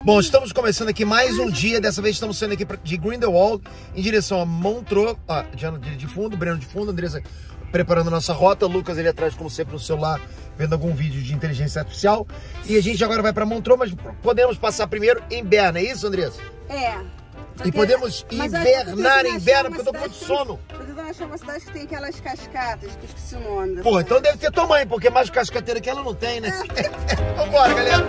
Bom, estamos começando aqui mais um dia. Dessa vez estamos saindo aqui de Grindelwald em direção a Montreux. Diana de fundo, Breno de fundo, Andressa preparando a nossa rota, o Lucas ali atrás, como sempre, no celular, vendo algum vídeo de inteligência artificial. E a gente agora vai para Montreux, mas podemos passar primeiro em Berna, é isso, Andressa? É. E podemos hibernar em Berna, porque eu tô com muito sono. Eu tô tentando achar uma cidade que tem aquelas cascatas, que eu esqueci o nome. Pô, então deve ter tua mãe, porque mais cascateira que ela não tem, né? Vambora, galera!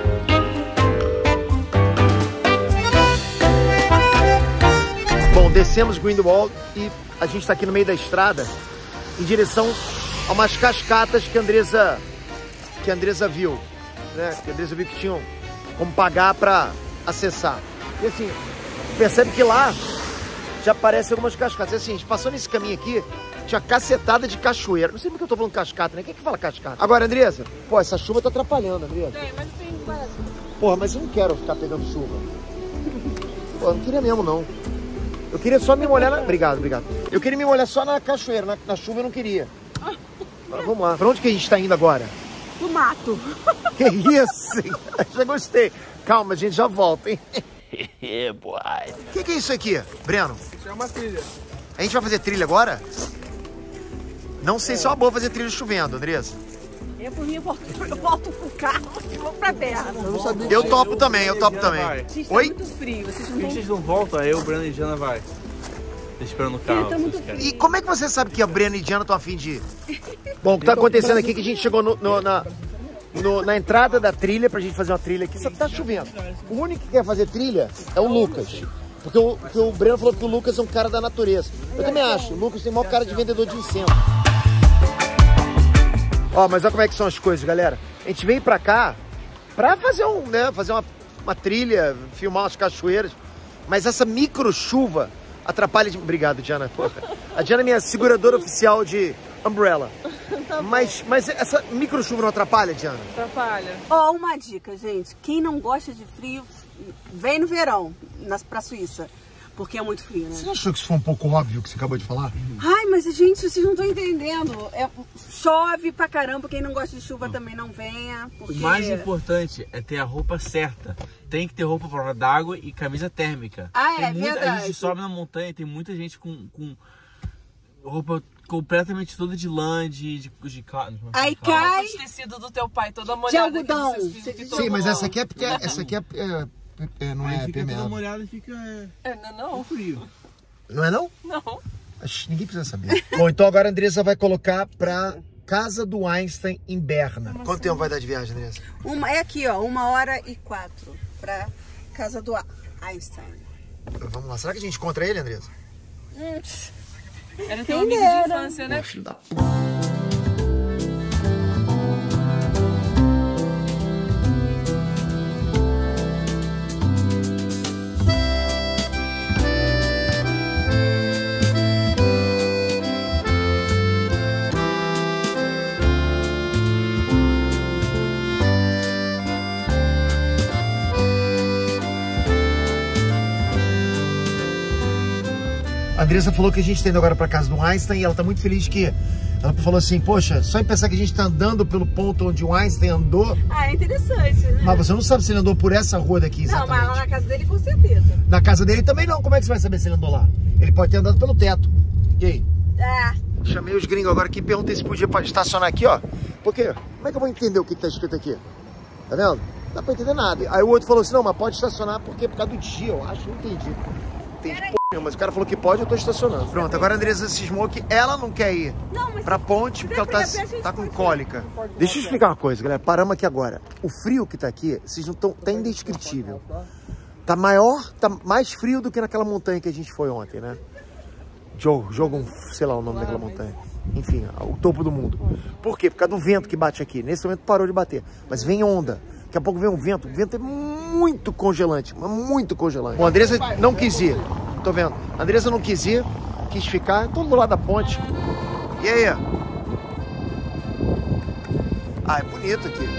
Bom, descemos Grindelwald e a gente está aqui no meio da estrada em direção a umas cascatas que a Andressa viu, né? Que a Andressa viu que tinham como pagar para acessar. E assim, percebe que lá já aparecem algumas cascatas. E assim, a gente passou nesse caminho aqui, tinha cacetada de cachoeira. Não sei porque eu tô falando cascata, né? Quem é que fala cascata? Agora, Andressa, pô, essa chuva tá atrapalhando, Andressa. Tem, mas tem quase. Porra, mas eu não quero ficar pegando chuva. Pô, eu não queria mesmo, não. Eu queria só me molhar na... Obrigado. Eu queria me molhar só na cachoeira, na chuva eu não queria. Mas vamos lá. Pra onde que a gente tá indo agora? No mato. Que isso? Já gostei. Calma, a gente já volta, hein? Boy. O que é isso aqui, Breno? Isso é uma trilha. A gente vai fazer trilha agora? Não sei se é uma boa fazer trilha chovendo, Andressa. Eu, por mim, eu volto pro carro e vou pra terra. Eu não sabia. Eu topo também. Gente, tá Oi? muito frio. Vocês não Por que vocês não voltam? Aí o Breno e Diana vai. Tô esperando o carro. Tá muito vocês querem. E como é que você sabe que a Breno e Diana estão a fim de ir? Bom, o que tá acontecendo aqui é que a gente chegou na entrada da trilha pra gente fazer uma trilha aqui, só que tá chovendo. O único que quer fazer trilha é o Lucas. Porque o Breno falou que o Lucas é um cara da natureza. Eu também acho. O Lucas tem o maior cara de vendedor de incenso. Ó, mas olha como é que são as coisas, galera. A gente veio pra cá pra fazer uma trilha, filmar umas cachoeiras. Mas essa micro chuva atrapalha de... Obrigado, Diana. A Diana é minha seguradora oficial de umbrella. Tá mas essa micro chuva não atrapalha, Diana? Atrapalha. Ó, uma dica, gente. Quem não gosta de frio, vem no verão pra Suíça. Porque é muito frio, né? Você não achou que isso foi um pouco óbvio que você acabou de falar? Ai, mas gente, vocês não estão entendendo. Chove pra caramba, quem não gosta de chuva também não venha. Porque... O mais importante é ter a roupa certa. Tem que ter roupa prova d'água e camisa térmica. Verdade. A gente sobe na montanha, tem muita gente com roupa completamente toda de lã, de Aí cai de tecido do teu pai, toda molhada. de algodão. Sim, mas essa aqui não Aí é fica toda permeável. molhada e fica Não. frio. Não é não? Não. Acho que ninguém precisa saber. Bom, então agora a Andressa vai colocar pra casa do Einstein em Berna. Quanto tempo vai dar de viagem, Andressa? É aqui, ó, 1h04 pra casa do Einstein. Vamos lá. Será que a gente encontra ele, Andressa? Era teu amigo de infância, né? Filho da p... A Andressa falou que a gente tá indo agora pra casa do Einstein e ela tá muito feliz que... Ela falou assim, poxa, só em pensar que a gente tá andando pelo ponto onde o Einstein andou... É interessante, né? Mas você não sabe se ele andou por essa rua daqui, exatamente. Não, mas lá na casa dele com certeza. Na casa dele também não, como é que você vai saber se ele andou lá? Ele pode ter andado pelo teto. E aí? Chamei os gringos agora aqui e perguntei se podia estacionar aqui, ó. Por quê? Como é que eu vou entender o que tá escrito aqui? Tá vendo? Não dá pra entender nada. Aí o outro falou assim, não, mas pode estacionar porque por causa do dia, eu acho, não entendi. Mas o cara falou que pode, eu tô estacionando. Pronto, agora a Andressa cismou que ela não quer ir pra ponte porque ela tá com cólica. Deixa eu explicar uma coisa, galera. Paramos aqui agora. O frio que tá aqui, vocês não estão... Tá indescritível. Tá mais frio do que naquela montanha que a gente foi ontem, né? Jogo, sei lá o nome daquela montanha. Enfim, o topo do mundo. Por quê? Por causa do vento que bate aqui. Nesse momento parou de bater. Mas vem onda. Daqui a pouco vem um vento. O vento é muito congelante, mas muito congelante. Bom, a Andressa não quis ir. Tô vendo. A Andressa não quis ir, quis ficar. Todo do lado da ponte. E aí? Ah, é bonito aqui.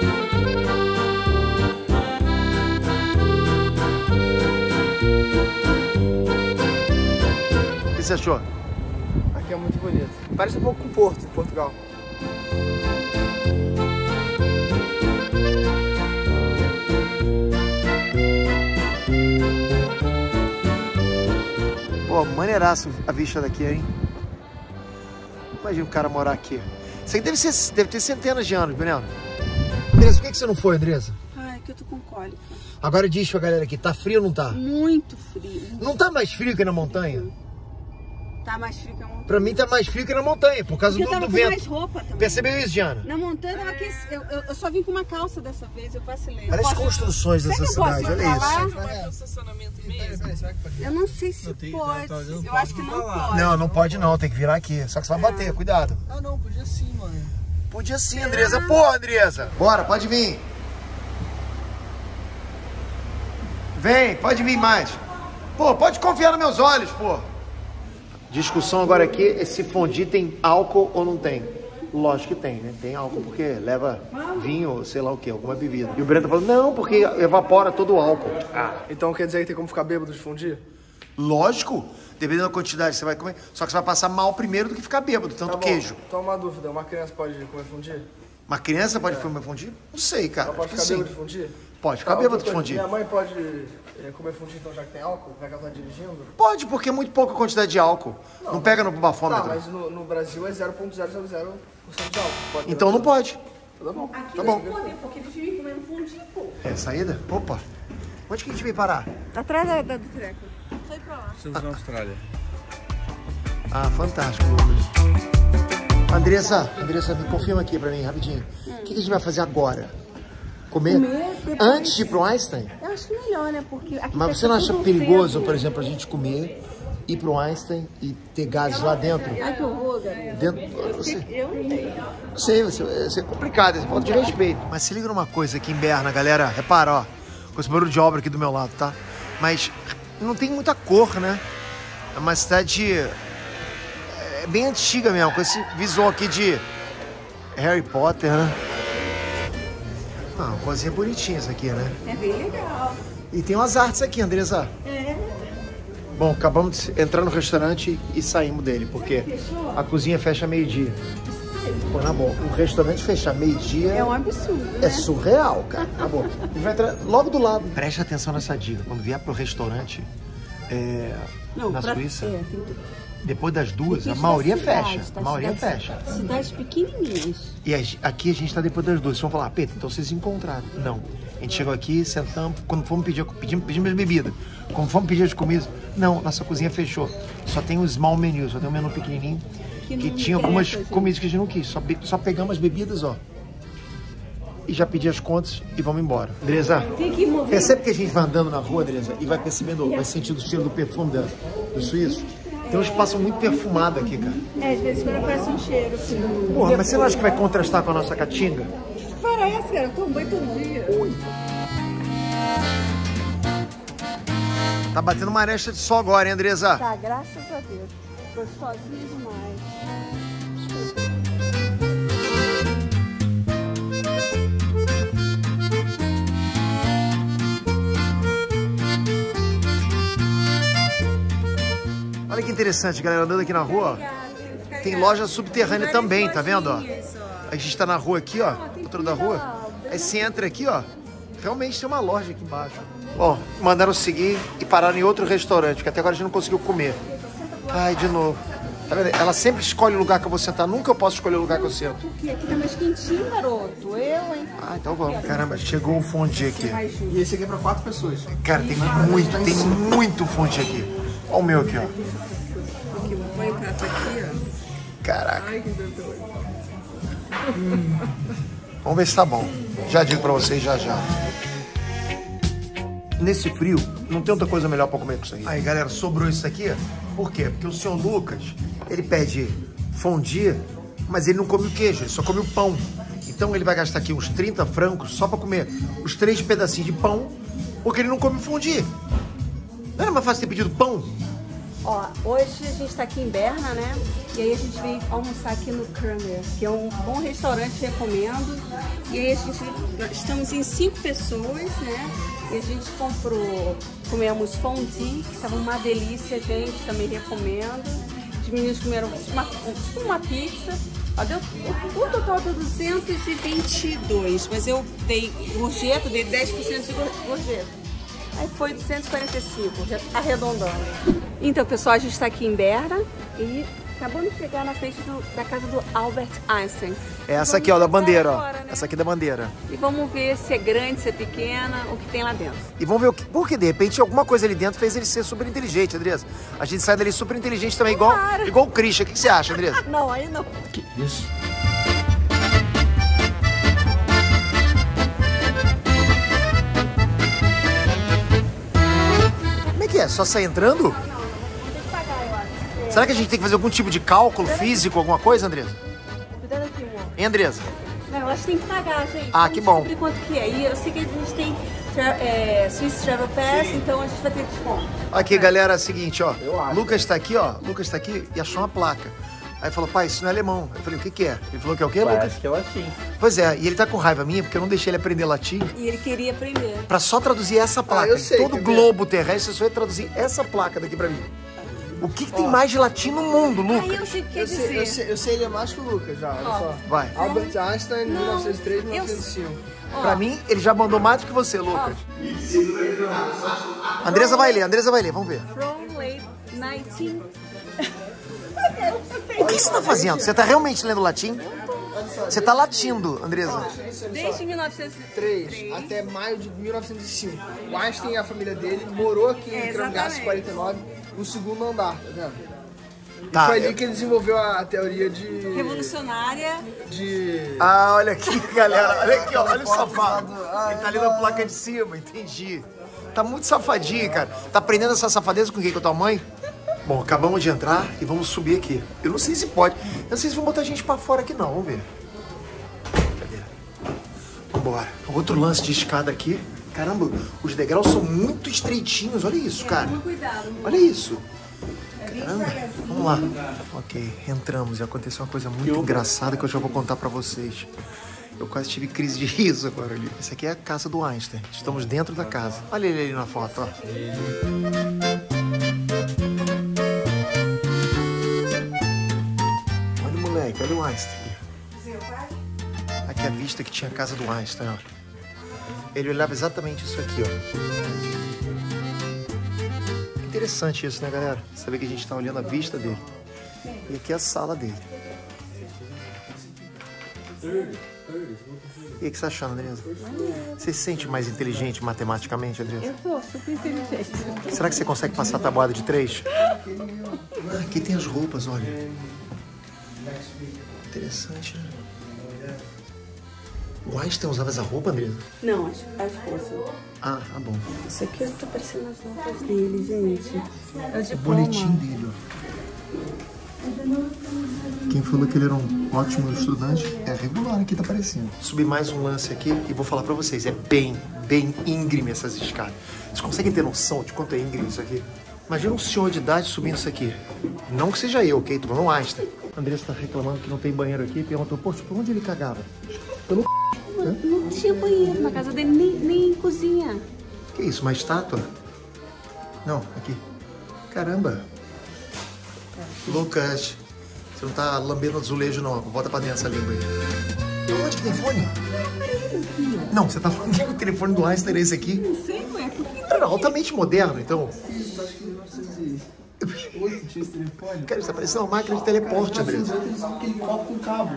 O que você achou? Aqui é muito bonito. Parece um pouco com Porto, Portugal. Pô, maneiraço a vista daqui, hein? Imagina o cara morar aqui. Isso aqui deve ter centenas de anos, Breno. Andressa, por que você não foi, Andressa? Ai, que eu tô com cólica. Agora diz pra galera aqui, tá frio ou não tá? Muito frio. Não tá mais frio que na montanha? Tá mais frio que na montanha. Pra mim tá mais frio que na montanha, por causa do vento. Mais roupa também. Percebeu isso, Diana? Na montanha tava aquecendo. Eu só vim com uma calça dessa vez, eu vacilei. Olha as construções dessa cidade, olha isso. Eu não sei se pode. Eu acho que não pode. Não, não pode não, tem que virar aqui. Só que você vai bater, cuidado. Ah, não, podia sim, mãe. Podia sim, Andressa. Pô, Andressa. Bora, pode vir. Vem, pode vir mais. Pô, pode confiar nos meus olhos, pô. Discussão agora aqui é se fondue tem álcool ou não tem. Lógico que tem, né? Tem álcool porque leva vinho ou sei lá o que, alguma bebida. E o Breno tá falando, não, porque evapora todo o álcool. Ah. Então quer dizer que tem como ficar bêbado de fondue? Lógico, dependendo da quantidade que você vai comer. Só que você vai passar mal primeiro do que ficar bêbado, tanto queijo. Então uma dúvida, uma criança pode comer fondue? Uma criança pode comer fondue? Não sei, cara. Ela pode ficar bêbado de fondue? Pode ficar bêbado de fondue. Minha mãe pode comer fondue então já que tem álcool? Já que ela tá dirigindo? Pode, porque é muito pouca quantidade de álcool. Não pega no bafômetro. Tá, mas no Brasil é 0,000% de álcool. Pode então não pode. Tá bom. Aqui tá bom. Poder, porque eles vivem comendo fondue, pô. É, saída? Opa. Onde que a gente veio parar? Atrás do treco. Foi pra lá. Estamos na Austrália. Ah, fantástico, Lucas. Andressa, me confirma aqui pra mim, rapidinho. O que a gente vai fazer agora? Comer antes de ir pro Einstein? Eu acho melhor, né? Porque aqui mas você não acha perigoso, por exemplo, a gente comer, ir pro Einstein e ter gases lá dentro? Ai, que horror, garoto. Dentro, Eu não sei, vai ser complicado, falta de respeito. Mas se liga numa coisa aqui em Berna, galera, repara, ó, com esse barulho de obra aqui do meu lado, tá? Mas não tem muita cor, né? É uma cidade bem antiga mesmo, com esse visual aqui de Harry Potter, né? Ah, uma coisinha bonitinha isso aqui, né? É bem legal. E tem umas artes aqui, Andressa. É. Bom, acabamos de entrar no restaurante e saímos dele, porque a cozinha fecha meio-dia. Pô, na boa, o restaurante fechar meio-dia... É um absurdo, né? É surreal, cara. Na boa. A gente vai entrar logo do lado. Preste atenção nessa dica. Quando vier pro restaurante na Suíça... Depois das 2, a maioria fecha. A maioria fecha. Cidades pequenininhas. E aqui a gente tá depois das 2. Vocês vão falar, Pedro, então vocês se encontraram. Não. A gente chegou aqui, sentamos, quando fomos pedimos bebida. Quando fomos pedir as comidas, não, nossa cozinha fechou. Só tem o small menu, só tem um menu pequenininho. Que tinha algumas comidas que a gente não quis. Só pegamos as bebidas, ó. E já pedi as contas e vamos embora. Andressa, percebe que a gente vai andando na rua, Andressa, e vai percebendo, vai sentindo o cheiro do perfume do suíço? Tem um espaço muito perfumado aqui, cara. É, às vezes quando aparece um cheiro, assim. Porra, mas você não acha que vai contrastar com a nossa caatinga? Parece, cara. Eu tomo banho todo dia. Ui. Tá batendo uma aresta de sol agora, hein, Andressa? Tá, graças a Deus. Gostosinho demais. Olha que interessante, galera, andando aqui na rua, ó, tem loja subterrânea também, tá vendo, ó? A gente tá na rua aqui, ó, outra da rua, aí você entra aqui, ó, realmente tem uma loja aqui embaixo. Bom, mandaram seguir e pararam em outro restaurante, que até agora a gente não conseguiu comer. Ai, de novo. Tá vendo? Ela sempre escolhe o lugar que eu vou sentar, nunca eu posso escolher o lugar que eu sento. Porque aqui tá mais quentinho, garoto. Eu, hein? Ah, então vamos. Caramba, chegou um fondue aqui. E esse aqui é pra 4 pessoas. Cara, tem muito fondue aqui. Olha o meu aqui, ó. Põe o prato aqui, ó. Caraca. Vamos ver se tá bom. Já digo pra vocês já. Nesse frio, não tem outra coisa melhor pra comer que isso aí. Aí, galera, sobrou isso aqui. Por quê? Porque o senhor Lucas, ele pede fondue, mas ele não come o queijo, ele só come o pão. Então ele vai gastar aqui uns 30 francos só pra comer os 3 pedacinhos de pão, porque ele não come fondue. Não era mais fácil ter pedido pão? Ó, hoje a gente tá aqui em Berna, né? E aí a gente veio almoçar aqui no Kramer, que é um bom restaurante, recomendo. E aí estamos em 5 pessoas, né? E a gente comemos fondue, que estava uma delícia, gente, também recomendo. Os meninos comeram uma pizza. Ó, o total deu 222, mas eu dei gorjeta, dei 10% de gorjeta. Aí foi 245, arredondando. Então, pessoal, a gente está aqui em Berna e acabamos de chegar na frente da casa do Albert Einstein. É essa aqui, ó, da bandeira, ó. Agora, né? Essa aqui da bandeira. E vamos ver se é grande, se é pequena, o que tem lá dentro. E vamos ver o que, porque de repente alguma coisa ali dentro fez ele ser super inteligente, Andressa. A gente sai dali super inteligente também, igual o Christian. O que você acha, Andressa? Não, aí não. Que isso? Como é que é? Só sair entrando? Será que a gente tem que fazer algum tipo de cálculo físico, alguma coisa, Andressa? Cuidado aqui, amor. Hein, Andressa? Não, eu acho que tem que pagar, gente. Ah, que bom. Descobrir quanto que é. E eu sei que a gente tem Swiss Travel Pass, então a gente vai ter desconto. Aqui, galera, é o seguinte, ó. Lucas tá aqui, ó. Lucas tá aqui e achou uma placa. Aí falou, pai, isso não é alemão. Eu falei, o que que é? Ele falou que é o quê, Lucas? Parece que é latim. Pois é, e ele tá com raiva minha porque eu não deixei ele aprender latim. E ele queria aprender. Pra só traduzir essa placa. eu sei, Todo quer ver? globo terrestre só ia traduzir essa placa daqui pra mim. O que tem mais de latim no mundo, Aí Lucas? eu sei o que quer dizer. Eu sei ele é mais que o Lucas já, olha só. Vai. Albert Einstein, Não, 1903, 1905. Pra mim, ele já mandou mais do que você, Lucas. Andressa vai ler, vamos ver. From late 19... O que você tá fazendo? Você tá realmente lendo latim? Você tá latindo, Andressa. Desde 1903 até maio de 1905. O Einstein e a família dele morou aqui em Kramgasse 49, no segundo andar, tá vendo? Tá. Foi ali que ele desenvolveu a teoria de... revolucionária. Ah, olha aqui, galera. Olha aqui, ó. Olha o safado. Ele tá lendo a placa de cima, entendi. Tá muito safadinho, cara. Tá aprendendo essa safadeza com quem? Com a tua mãe? Bom, acabamos de entrar e vamos subir aqui. Eu não sei se pode. Eu não sei se vão botar a gente pra fora aqui, não. Vamos ver. Cadê? Vambora. Outro lance de escada aqui. Caramba, os degraus são muito estreitinhos. Olha isso, cara. Cuidado. Olha isso. Caramba. Vamos lá. Ok, entramos e aconteceu uma coisa muito engraçada que eu já vou contar pra vocês. Eu quase tive crise de riso agora ali. Essa aqui é a casa do Einstein. Estamos dentro da casa. Olha ele ali na foto, ó. Olha o moleque, olha o Einstein. Aqui a vista que tinha a casa do Einstein, ó. Ele olhava exatamente isso aqui, ó. Interessante isso, né, galera? Saber que a gente tá olhando a vista dele. E aqui é a sala dele. E o que você tá achando, Andressa? Você se sente mais inteligente matematicamente, Andressa? Eu tô super inteligente. Será que você consegue passar a tabuada de 3? Aqui tem as roupas, olha. Interessante, né? O Einstein usava essa roupa, Andressa? Não, acho que fosse. Ah, bom. Isso aqui tá parecendo as notas dele, gente. É o O diploma. boletim dele, ó. Quem falou que ele era um ótimo estudante é regular aqui, tá aparecendo. Subir mais um lance aqui e vou falar pra vocês, é bem íngreme essas escadas. Vocês conseguem ter noção de quanto é íngreme isso aqui? Imagina um senhor de idade subindo isso aqui. Não que seja eu, ok? Tô falando Einstein. A Andressa tá reclamando que não tem banheiro aqui e perguntou, poxa, por onde ele cagava? Pelo Não tinha banheiro na casa dele, nem cozinha. Que isso, uma estátua? Não, aqui. Caramba. Lucas, você não tá lambendo azulejo não, bota pra dentro essa língua aí. Onde que tem fone? Não, você tá falando que o telefone do Einstein é esse aqui? Não sei, ué. Era altamente moderno, então. Isso, acho que em 1908 tinha esse telefone. Cara, isso tá parecendo uma máquina de teleporte, Andressa. Eles usavam aquele copo com cabo.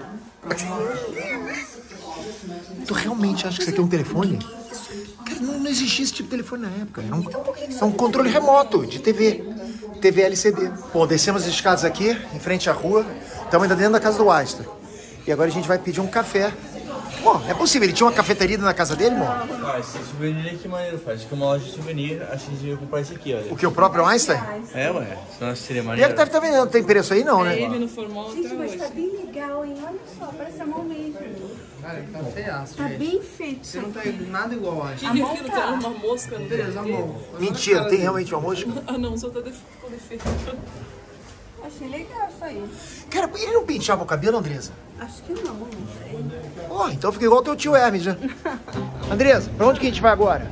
Tu realmente acha que isso aqui é um telefone? Cara, não existia esse tipo de telefone na época. É um controle remoto de TV. TV LCD. Bom, descemos as escadas aqui, em frente à rua. Estamos ainda dentro da casa do Einstein. E agora a gente vai pedir um café. Pô, é possível, ele tinha uma cafeteria na casa dele, irmão? Ah, esse souvenir aqui é maneiro, faz. Acho que é uma loja de souvenir, acho que a gente devia comprar esse aqui, olha. O que, o próprio Einstein? É, ué, senão seria E maneiro. ele deve estar vendendo, tem preço aí não, né? Ele no formal Gente, até mas hoje. tá bem legal, hein? Olha só, parece a mão mesmo. Cara, ele tá feiaço, Tá gente. bem feito isso Você não tá aqui. nada igual, acho. Que aquilo tá uma mosca no Beleza, amor. Mentira, tem realmente uma mosca? Ah não, só tá com defeito. Achei legal isso aí. Cara, ele não penteava o cabelo, Andressa? Acho que não sei. Ó, então fica igual o teu tio Hermes, né? Andressa, pra onde que a gente vai agora?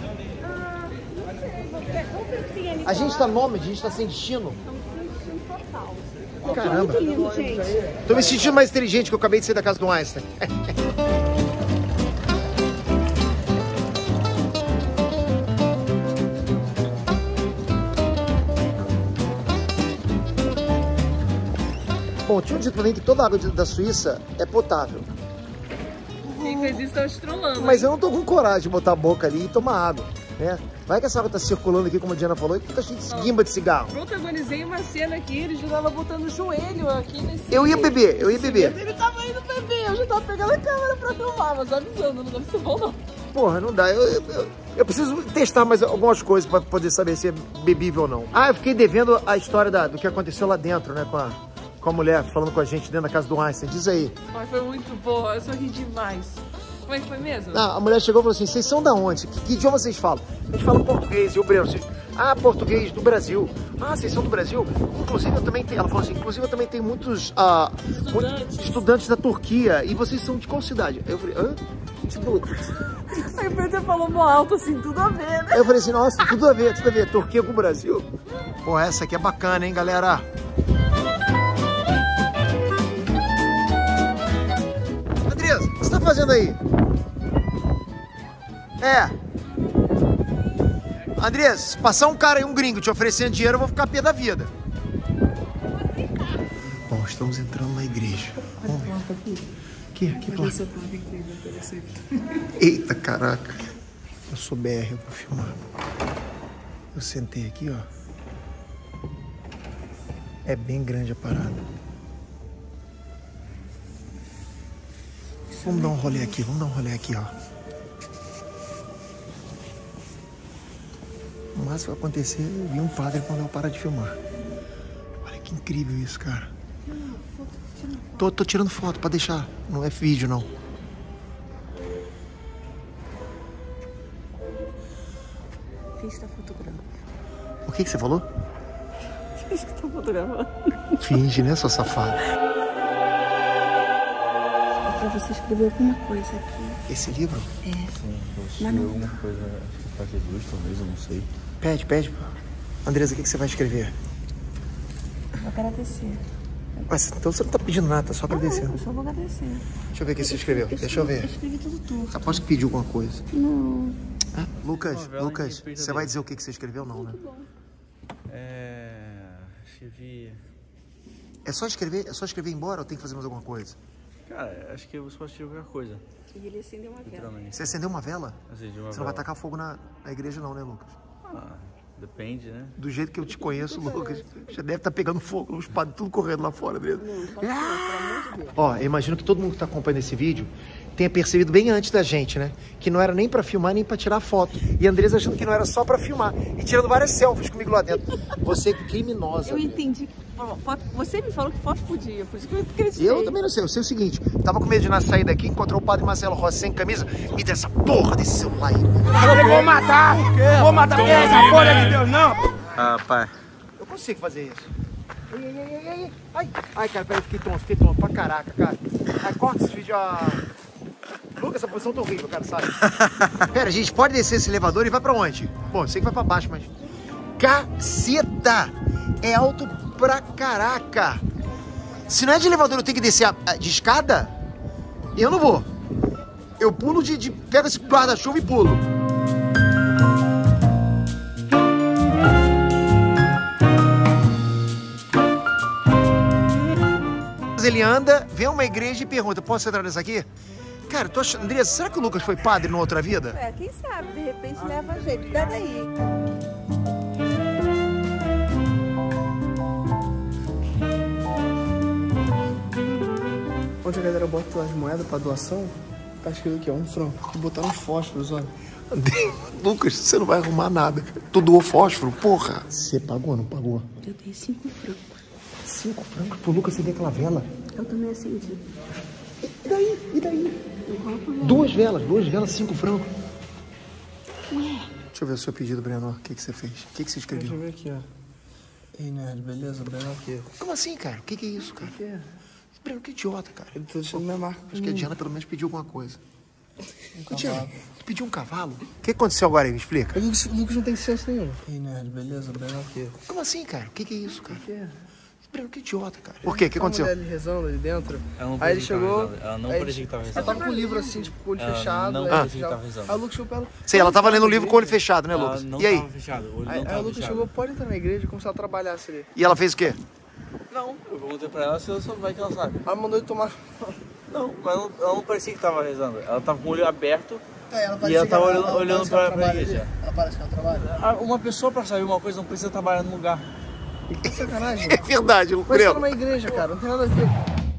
A gente tá nômade, a gente tá sem destino. Caramba. Muito lindo, gente. Tô me sentindo mais inteligente que eu acabei de sair da casa do Einstein. bom, tinham dito pra mim que toda a água da Suíça é potável. Quem fez isso tá te trollando. Mas eu não tô com coragem de botar a boca ali e tomar água, né? Vai que essa água tá circulando aqui, como a Diana falou, e tá cheio de guimba de cigarro. Protagonizei uma cena aqui, ele já tava botando o joelho aqui nesse... Eu ia beber. Ele tava indo beber, eu já tava pegando a câmera pra filmar, mas avisando, não deve ser bom não. Porra, não dá. Eu preciso testar mais algumas coisas pra poder saber se é bebível ou não. Ah, eu fiquei devendo a história do que aconteceu lá dentro, né? Com a mulher falando com a gente dentro da casa do Einstein. Diz aí. Mas foi muito boa, eu só ri demais. Como é que foi mesmo? Ah, a mulher chegou e falou assim, vocês são da onde? Que idioma vocês falam? A gente fala português. E o Breno, português do Brasil. Ah, vocês são do Brasil? Inclusive eu também tenho, ela falou assim, inclusive eu também tenho muitos estudantes da Turquia. E vocês são de qual cidade? Aí eu falei, hã? Tipo... Aí o Pedro falou mó alto assim, tudo a ver, né? Aí eu falei assim, nossa, tudo a ver, Turquia com o Brasil. Pô, essa aqui é bacana, hein, galera? Andresa, o que você tá fazendo aí? Andresa, se passar um cara aí, um gringo, te oferecendo dinheiro, eu vou ficar pé da vida. Bom, estamos entrando na igreja. Vamos ver. Aqui, placa. Eita, caraca. Eu sou BR, eu vou filmar. Eu sentei aqui, ó. É bem grande a parada. Vamos dar um rolê aqui, ó. O máximo que vai acontecer é vir um padre quando eu parar de filmar. Olha que incrível isso, cara. Tô tirando foto pra deixar. Não é vídeo, não. Finge que tá fotografando. O que você falou? Finge que tá fotografando. Finge, né, sua safada? Pra você escrever alguma coisa aqui. Esse livro? É. Sim, eu escrevi alguma coisa, acho que pra Jesus, talvez, eu não sei. Pede. Andresa, o que você vai escrever? Vou agradecer. Mas, então você não tá pedindo nada, tá só agradecendo. Eu só vou agradecer. Deixa eu ver o que você escreveu. Deixa eu ver. Eu escrevi tudo torto. Aposto que pediu alguma coisa. Não. Ah, Lucas, você vai dizer o que você escreveu, não, né? Escrevi... É só escrever e ir embora ou tem que fazer mais alguma coisa? Cara, acho que você pode escrever qualquer coisa. E ele acendeu uma vela. Você acendeu uma vela? Acendi uma Você não vai tacar fogo na igreja não, né, Lucas? Depende, né? Do jeito que eu te conheço, Lucas, já deve estar pegando fogo, os padres tudo correndo lá fora, Andresa. Ó, eu imagino que todo mundo que tá acompanhando esse vídeo tenha percebido bem antes da gente, né? Que não era nem pra filmar, nem pra tirar foto. E a Andresa achando que não era só pra filmar. E tirando várias selfies comigo lá dentro. Você é criminosa. Eu entendi. Você me falou que foto podia, por isso que eu acreditei. Eu também não sei. Eu sei o seguinte, tava com medo de na sair daqui, encontrou o padre Marcelo Rossi sem camisa, me dê essa porra desse celular aí. Eu vou matar! Vou matar! Não é essa porra de Deus, não! Ah, pai. Eu consigo fazer isso. Ai, cara, peraí, fiquei tonto pra caraca, cara. Ai, corta esse vídeo, Lucas, essa posição tá horrível, cara, sabe? Pera, a gente pode descer esse elevador e vai pra onde? Bom, eu sei que vai pra baixo, mas... Caceta! É alto pra caraca! Se não é de elevador, eu tenho que descer de escada? Eu não vou. Eu pulo pego esse guarda-chuva e pulo. Ele anda, vê uma igreja e pergunta, posso entrar nessa aqui? Cara, tô achando... Andresa, será que o Lucas foi padre numa outra vida? Quem sabe, de repente leva jeito. Cuidado aí. Onde a galera bota as moedas pra doação, tá escrito aqui, ó, um franco. E botaram uns fósforos, olha. Lucas, você não vai arrumar nada. Tu doou fósforo, porra. Você pagou ou não pagou? Eu dei 5 francos. 5 francos pro Lucas acender aquela vela? Eu também acendi. E daí? Duas velas, 5 francos. Ué. Deixa eu ver o seu pedido, Breno. O que você fez? O que você escreveu? Deixa eu ver aqui, ó. Ei, Nerd, beleza? Breno aqui. Como assim, cara? O que é isso, cara? O que é? Breno, que idiota, cara. Ele tá deixando minha marca. Acho que a Diana pelo menos pediu alguma coisa. Diana, tu pediu um cavalo? O que aconteceu agora aí? Me explica. O Lucas não tem senso nenhum. Ei, Nerd, beleza? Breno aqui. Como assim, cara? O que é isso, cara? O que é? Breno, que idiota, cara. Por quê? O que aconteceu? Ele rezando ali dentro. Aí ele chegou. Ela não parecia que tava rezando. Ela tava com o livro assim, tipo, com o olho fechado. Não parecia que tava rezando. Aí o Lucas chegou pra ela. Sei, ela tava lendo o livro com o olho fechado, né, Lucas? Não E aí? tava fechado, o olho não Aí tava o Lucas fechado. chegou, pode entrar na igreja e começar a trabalhar assim ali. E ela fez o quê? Não, eu perguntei pra ela se ela vai que ela sabe. Ela mandou ele tomar. Não, mas ela não parecia que tava rezando. Ela tava com o olho aberto Ela e ela tava olhando pra igreja. Ela parece que ela trabalha. Uma pessoa pra saber uma coisa não precisa trabalhar num lugar. Que sacanagem. É verdade, eu Mas creio. tá numa igreja, cara, não tem nada a ver.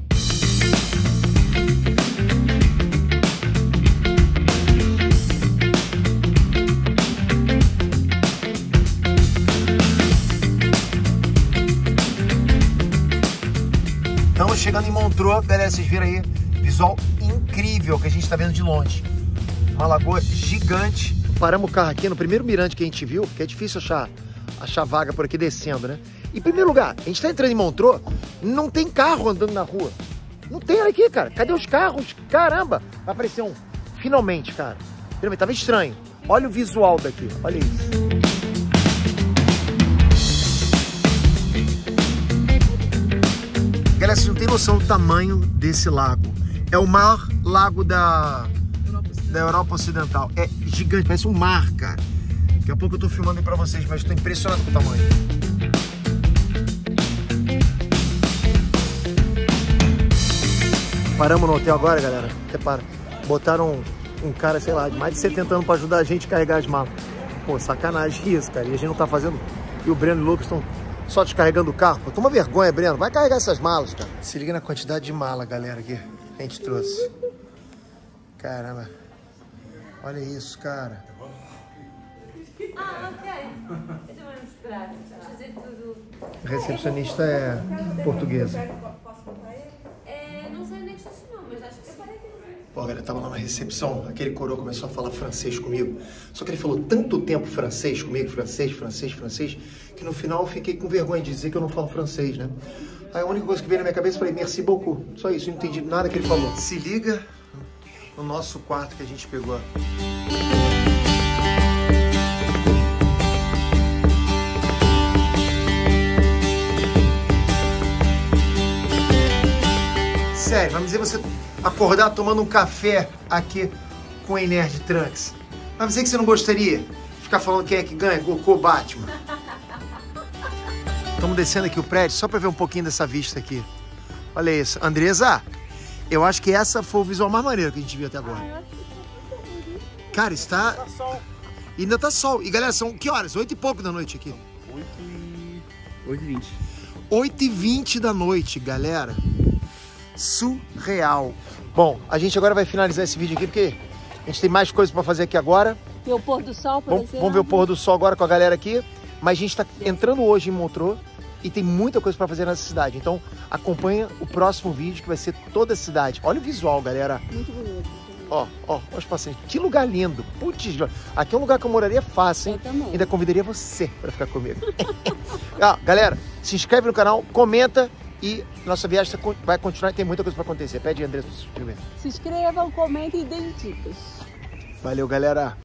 Estamos chegando em Montreux, galera, vocês viram aí, visual incrível que a gente está vendo de longe. Uma lagoa gigante. Paramos o carro aqui no primeiro mirante que a gente viu, porque é difícil achar vaga por aqui descendo, né? Em primeiro lugar, a gente está entrando em Montreux, não tem carro andando na rua. Não tem aqui, cara. Cadê os carros? Caramba! Vai aparecer um. Finalmente, cara. Finalmente, tava estranho. Olha o visual daqui, olha isso. Galera, vocês não tem noção do tamanho desse lago. É o maior lago da Europa Ocidental. É gigante, parece um mar, cara. Daqui a pouco eu tô filmando aí pra vocês, mas tô impressionado com o tamanho. Paramos no hotel agora, galera. Repara, botaram um cara, sei lá, de mais de 70 anos pra ajudar a gente a carregar as malas. Pô, sacanagem isso, cara. E a gente não tá fazendo... E o Breno e o Lucas estão só descarregando o carro. Pô, toma vergonha, Breno. Vai carregar essas malas, cara. Se liga na quantidade de mala, galera, aqui. Que a gente trouxe. Caramba. Olha isso, cara. Ah, ok. Eu também vou esperar. Vamos fazer tudo. A recepcionista é portuguesa. Não sei onde é que estacionou, mas acho que separei aqui. Pô, galera, tava lá na recepção, aquele coroa começou a falar francês comigo. Só que ele falou tanto tempo francês comigo, francês, que no final eu fiquei com vergonha de dizer que eu não falo francês, né? Aí a única coisa que veio na minha cabeça, eu falei, merci beaucoup. Só isso, eu não entendi nada que ele falou. Se liga no nosso quarto que a gente pegou. Sério, vamos dizer você acordar tomando um café aqui com a Energy Trunks. Mas dizer que você não gostaria de ficar falando quem é que ganha, Goku ou Batman. Estamos descendo aqui o prédio só para ver um pouquinho dessa vista aqui. Olha isso. Andresa, eu acho que essa foi o visual mais maneiro que a gente viu até agora. Cara, está... Tá sol. Ainda tá sol. E galera, são que horas? 8 e pouco da noite aqui. 8h20. 8h20 da noite, galera. Surreal. Bom, a gente agora vai finalizar esse vídeo aqui porque a gente tem mais coisas para fazer aqui agora. Ver o pôr do sol, por exemplo. Vamos ver o pôr do sol agora com a galera aqui. Mas a gente está entrando hoje em Montreux e tem muita coisa para fazer nessa cidade. Então acompanha o próximo vídeo que vai ser toda a cidade. Olha o visual, galera. Muito bonito. Ó, os passeios. Que lugar lindo. Putz, aqui é um lugar que eu moraria fácil, hein? Eu também. Ainda convidaria você para ficar comigo. Galera, se inscreve no canal, comenta. E nossa viagem vai continuar, tem muita coisa para acontecer. Pede a Andressa para se inscrever. Se inscrevam, comentem e deem dicas. Valeu, galera.